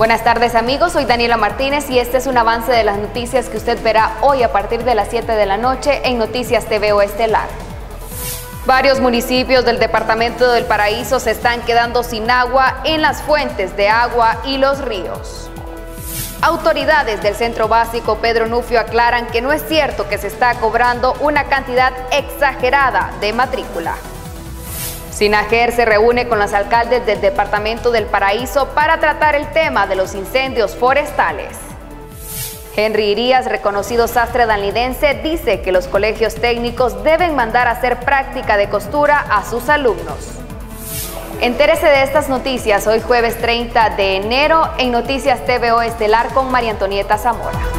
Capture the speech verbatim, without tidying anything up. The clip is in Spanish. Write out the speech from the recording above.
Buenas tardes amigos, soy Daniela Martínez y este es un avance de las noticias que usted verá hoy a partir de las siete de la noche en Noticias T V O Estelar. Varios municipios del departamento del Paraíso se están quedando sin agua en las fuentes de agua y los ríos. Autoridades del Centro Básico Pedro Nufio aclaran que no es cierto que se está cobrando una cantidad exagerada de matrícula. SINAGER se reúne con los alcaldes del departamento del Paraíso para tratar el tema de los incendios forestales. Henry Irías, reconocido sastre danlidense, dice que los colegios técnicos deben mandar a hacer práctica de costura a sus alumnos. Entérese de estas noticias hoy jueves treinta de enero en Noticias T V O Estelar con María Antonieta Zamora.